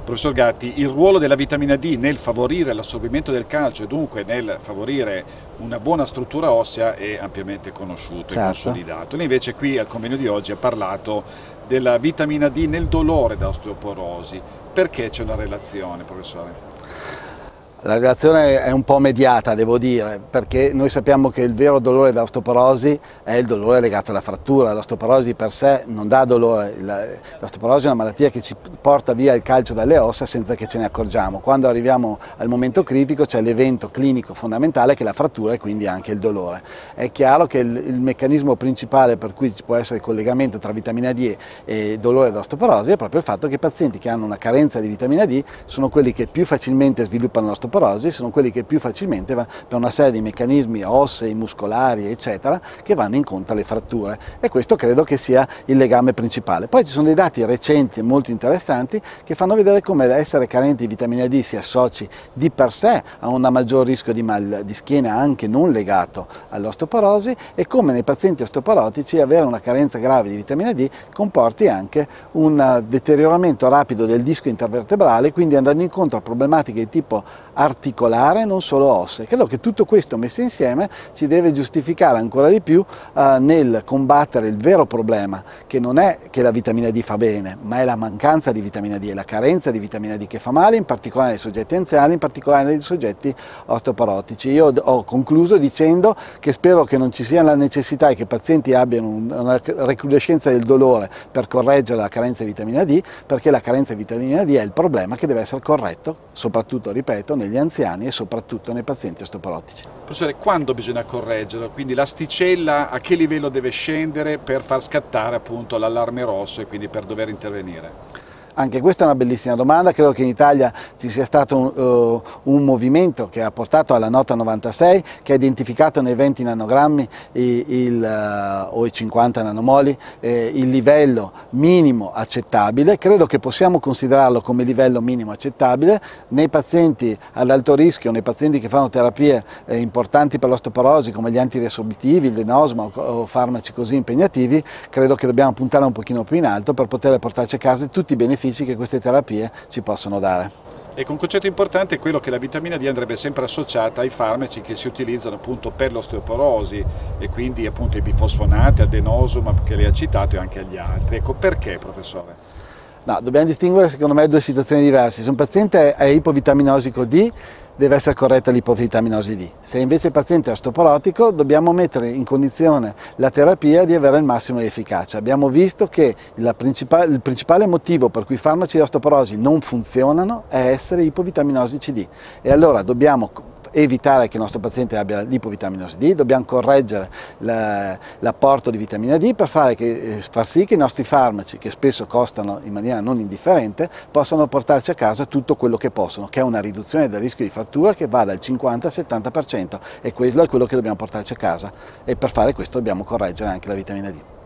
Professor Gatti, il ruolo della vitamina D nel favorire l'assorbimento del calcio e dunque nel favorire una buona struttura ossea è ampiamente conosciuto e consolidato. Lei invece qui al convegno di oggi ha parlato della vitamina D nel dolore da osteoporosi. Perché c'è una relazione, professore? La relazione è un po' mediata, devo dire, perché noi sappiamo che il vero dolore da osteoporosi è il dolore legato alla frattura. L'osteoporosi per sé non dà dolore, l'osteoporosi è una malattia che ci porta via il calcio dalle ossa senza che ce ne accorgiamo. Quando arriviamo al momento critico c'è l'evento clinico fondamentale che è la frattura e quindi anche il dolore. È chiaro che il meccanismo principale per cui ci può essere il collegamento tra vitamina D e dolore da osteoporosi è proprio il fatto che i pazienti che hanno una carenza di vitamina D sono quelli che più facilmente sviluppano l'osteoporosi, sono quelli che più facilmente per una serie di meccanismi ossei, muscolari eccetera che vanno incontro alle fratture, e questo credo che sia il legame principale. Poi ci sono dei dati recenti e molto interessanti che fanno vedere come essere carenti di vitamina D si associ di per sé a un maggior rischio di mal di schiena anche non legato all'osteoporosi, e come nei pazienti osteoporotici avere una carenza grave di vitamina D comporti anche un deterioramento rapido del disco intervertebrale, quindi andando incontro a problematiche di tipo articolare, non solo ossea. Credo che tutto questo messo insieme ci deve giustificare ancora di più nel combattere il vero problema, che non è che la vitamina D fa bene, ma è la mancanza di vitamina D, è la carenza di vitamina D che fa male, in particolare nei soggetti anziani, in particolare nei soggetti osteoporotici. Io ho concluso dicendo che spero che non ci sia la necessità che i pazienti abbiano una recrudescenza del dolore per correggere la carenza di vitamina D, perché la carenza di vitamina D è il problema che deve essere corretto, soprattutto, ripeto, negli anziani e soprattutto nei pazienti osteoporotici. Professore, quando bisogna correggerlo? Quindi l'asticella a che livello deve scendere per far scattare appunto l'allarme rosso e quindi per dover intervenire? Anche questa è una bellissima domanda. Credo che in Italia ci sia stato un movimento che ha portato alla nota 96, che ha identificato nei 20 nanogrammi o i 50 nanomoli il livello minimo accettabile. Credo che possiamo considerarlo come livello minimo accettabile nei pazienti ad alto rischio, nei pazienti che fanno terapie importanti per l'osteoporosi come gli antiriesorbitivi, il denosma o farmaci così impegnativi. Credo che dobbiamo puntare un pochino più in alto per poter portarci a casa tutti i benefici che queste terapie ci possono dare. Ecco, un concetto importante è quello che la vitamina D andrebbe sempre associata ai farmaci che si utilizzano appunto per l'osteoporosi e quindi appunto i bifosfonati, al denosumab che lei ha citato e anche agli altri. Ecco, perché, professore? No, dobbiamo distinguere secondo me due situazioni diverse. Se un paziente è ipovitaminosico D, deve essere corretta l'ipovitaminosi D. Se invece il paziente è osteoporotico, dobbiamo mettere in condizione la terapia di avere il massimo di efficacia. Abbiamo visto che il principale motivo per cui i farmaci di osteoporosi non funzionano è essere ipovitaminosici D, e allora dobbiamo evitare che il nostro paziente abbia l'ipovitaminosi D, dobbiamo correggere l'apporto di vitamina D per far sì che i nostri farmaci, che spesso costano in maniera non indifferente, possano portarci a casa tutto quello che possono, che è una riduzione del rischio di frattura che va dal 50 al 70%, e quello è quello che dobbiamo portarci a casa, e per fare questo dobbiamo correggere anche la vitamina D.